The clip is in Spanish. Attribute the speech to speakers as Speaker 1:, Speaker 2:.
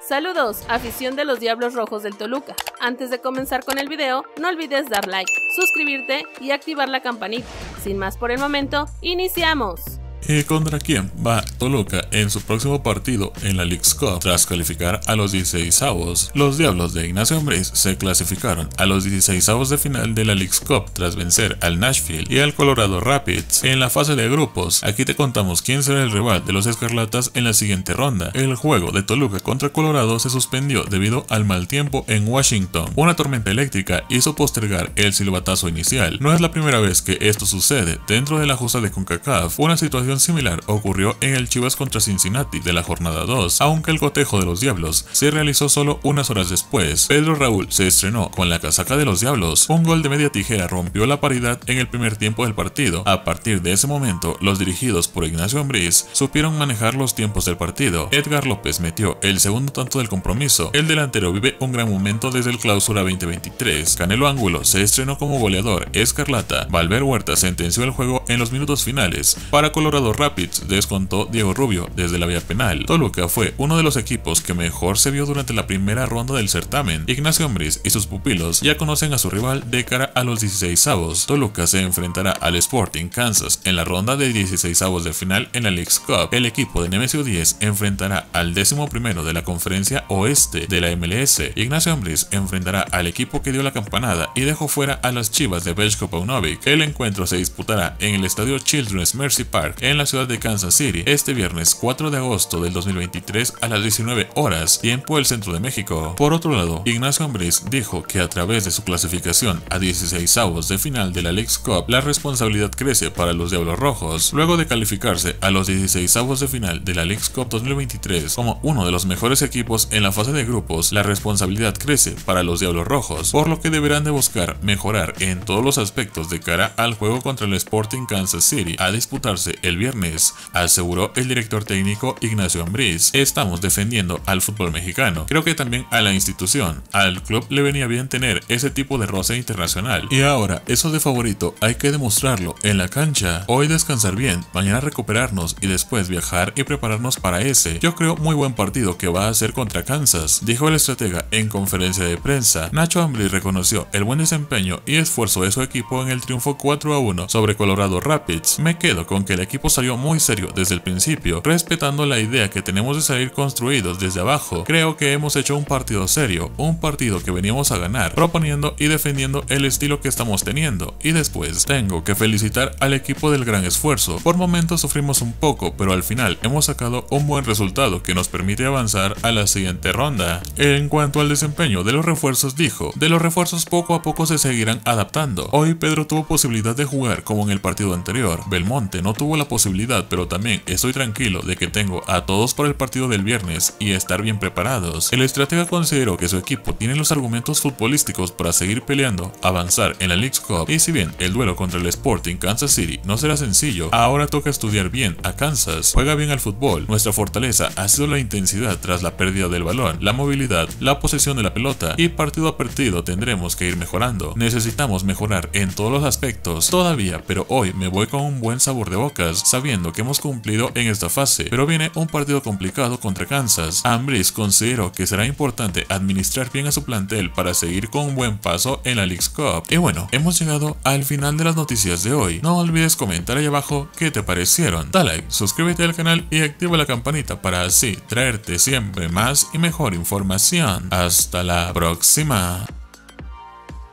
Speaker 1: Saludos, afición de los Diablos Rojos del Toluca. Antes de comenzar con el video, no olvides dar like, suscribirte y activar la campanita. Sin más por el momento, ¡iniciamos!
Speaker 2: ¿Y contra quién va Toluca en su próximo partido en la Leagues Cup? Tras calificar a los 16avos, los Diablos de Ignacio Ambriz se clasificaron a los 16avos de final de la Leagues Cup tras vencer al Nashville y al Colorado Rapids en la fase de grupos. Aquí te contamos quién será el rival de los Escarlatas en la siguiente ronda. El juego de Toluca contra Colorado se suspendió debido al mal tiempo en Washington. Una tormenta eléctrica hizo postergar el silbatazo inicial. No es la primera vez que esto sucede dentro de la justa de CONCACAF. Una situación similar ocurrió en el Chivas contra Cincinnati de la jornada 2, aunque el cotejo de los Diablos se realizó solo unas horas después. Pedro Raúl se estrenó con la casaca de los Diablos. Un gol de media tijera rompió la paridad en el primer tiempo del partido. A partir de ese momento, los dirigidos por Ignacio Ambriz supieron manejar los tiempos del partido. Edgar López metió el segundo tanto del compromiso. El delantero vive un gran momento desde el Clausura 2023. Canelo Ángulo se estrenó como goleador escarlata. Valver Huerta sentenció el juego en los minutos finales. Para Colorado Rapids descontó Diego Rubio desde la vía penal. Toluca fue uno de los equipos que mejor se vio durante la primera ronda del certamen. Ignacio Ambriz y sus pupilos ya conocen a su rival de cara a los 16avos. Toluca se enfrentará al Sporting Kansas en la ronda de 16avos de final en la Leagues Cup. El equipo de Nemesio 10 enfrentará al 11º de la conferencia oeste de la MLS. Ignacio Ambriz enfrentará al equipo que dio la campanada y dejó fuera a las Chivas de Veljko Paunovic. El encuentro se disputará en el estadio Children's Mercy Park en la ciudad de Kansas City este viernes 4 de agosto del 2023 a las 19 horas, tiempo del centro de México. Por otro lado, Ignacio Ambriz dijo que a través de su clasificación a 16avos de final de la Leagues Cup, la responsabilidad crece para los Diablos Rojos. Luego de calificarse a los 16avos de final de la Leagues Cup 2023 como uno de los mejores equipos en la fase de grupos, la responsabilidad crece para los Diablos Rojos, por lo que deberán de buscar mejorar en todos los aspectos de cara al juego contra el Sporting Kansas City a disputarse el viernes, aseguró el director técnico Ignacio Ambriz. Estamos defendiendo al fútbol mexicano. Creo que también a la institución, al club le venía bien tener ese tipo de roce internacional. Y ahora, eso de favorito hay que demostrarlo en la cancha. Hoy descansar bien, mañana recuperarnos y después viajar y prepararnos para ese, yo creo, muy buen partido que va a ser contra Kansas, dijo el estratega en conferencia de prensa. Nacho Ambriz reconoció el buen desempeño y esfuerzo de su equipo en el triunfo 4-1 sobre Colorado Rapids. Me quedo con que el equipo salió muy serio desde el principio, respetando la idea que tenemos de salir construidos desde abajo. Creo que hemos hecho un partido serio, un partido que veníamos a ganar, proponiendo y defendiendo el estilo que estamos teniendo. Y después, tengo que felicitar al equipo del gran esfuerzo. Por momentos sufrimos un poco, pero al final hemos sacado un buen resultado que nos permite avanzar a la siguiente ronda. En cuanto al desempeño de los refuerzos, dijo, de los refuerzos poco a poco se seguirán adaptando. Hoy Pedro tuvo posibilidad de jugar como en el partido anterior. Belmonte no tuvo la posibilidad, pero también estoy tranquilo de que tengo a todos para el partido del viernes y estar bien preparados. El estratega consideró que su equipo tiene los argumentos futbolísticos para seguir peleando, avanzar en la Leagues Cup, y si bien el duelo contra el Sporting Kansas City no será sencillo, ahora toca estudiar bien a Kansas. Juega bien al fútbol. Nuestra fortaleza ha sido la intensidad tras la pérdida del balón, la movilidad, la posesión de la pelota, y partido a partido tendremos que ir mejorando. Necesitamos mejorar en todos los aspectos todavía, pero hoy me voy con un buen sabor de bocas, sabiendo que hemos cumplido en esta fase, pero viene un partido complicado contra Kansas. Ambriz consideró que será importante administrar bien a su plantel para seguir con un buen paso en la Leagues Cup. Y bueno, hemos llegado al final de las noticias de hoy. No olvides comentar ahí abajo qué te parecieron. Da like, suscríbete al canal y activa la campanita para así traerte siempre más y mejor información. Hasta la próxima.